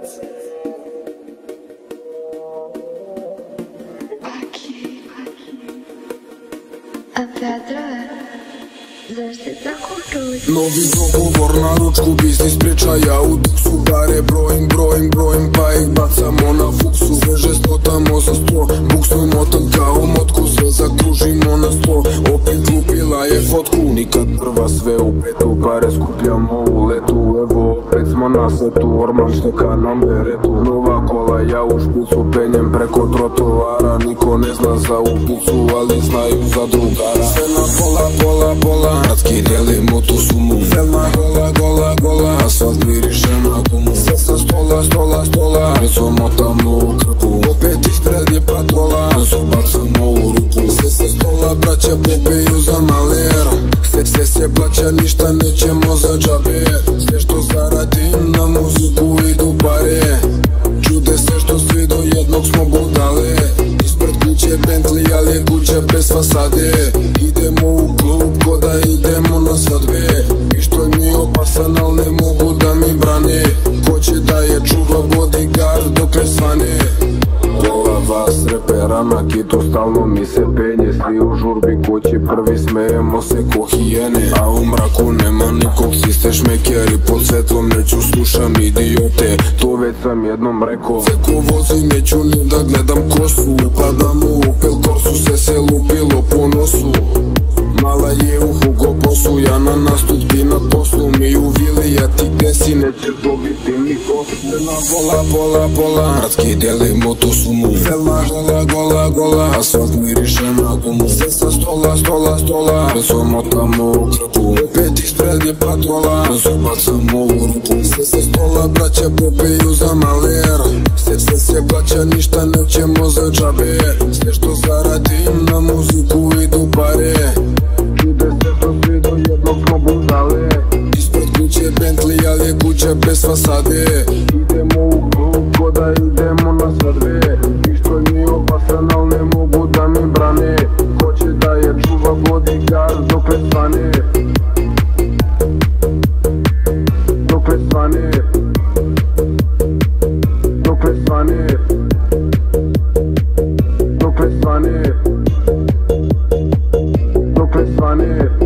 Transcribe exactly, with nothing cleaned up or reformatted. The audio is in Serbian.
A Petra, zašto tako čuć? Novi dogovor na ručku, biznis priča, ja u duksu. Pare brojim, brojim, brojim, pa ih bacamo na fuksu. Sveže stotamo za sto, buksu motan kao motku. Sve zakružimo na sto, opet lupila je fotku. Nikad prva, sve u petu, pare skupljamo u letu. Evo opet smo na setu, orman šteka nam beretu. Nova kola, ja u špicu, penjem preko trotoara. Niko ne zna za upicu, ali znaju za drugara. Sve na pola, pola, pola, ratki delimo tu sumu. Selma gola, gola, gola, asfalt miriše na gumu. Sve sa stola, stola, stola, meco motamo u krpu. Opet ispred je patrola, meco bacamo u rupu. Sve sa stola, braća popiju za malera. Sve, sve se plaća, ništa nećemo za džabe. Sve što zaradim na muziku idu pare. Čude se što svi do jednog smo budale. Ispred kuće Bentley, ali je kuća bez fasade. Idemo u klub ko da idemo na svadbe. Pištolj mi opasan, al ne mogu da mi brane. Hoće da je čuva bodyguard dokle svane. Pola vas repera na kitu, stalno mi se penje. Svi u žurbi kući prvi, smejemo se ko hijene. A u mraku nema nikog, svi ste šmekeri. Pod svetlom neću, slušam idiote, to već sam jednom rekao. Sve ko vozi neću ni da gledam kosu. Upadam u Opel Corsu, sve se lupilo po nosu. Mala je u Hugo Bossu, ja na nastupi na poslu. Mi u vili, ja ti desi, nećeš dobiti ni kosu. Na pola, pola, pola, ratki delimo tu sumu. Selma gola, gola, gola, asfalt miriše na gumu. Sve sa stola, stola, stola, meco motamo u krpu. Opet ispred je patrola, meco bacamo u rupu. Sve sa stola, braća popiju za malera. Sve, sve se plaća, ništa nećemo za džabe. Sve što zaradim na muziku idu pare. Čude se što svi do jednog smo budale. Ispred kuće Bentley, ali je kuća bez fasade. Idemo u klub ko da idemo na svadbe. Pištolj mi opasan, al ne mogu da mi brane. Hoće da je čuva bodyguard dokle svane. Dokle svane. Dokle svane. Dokle svane. Dokle svane.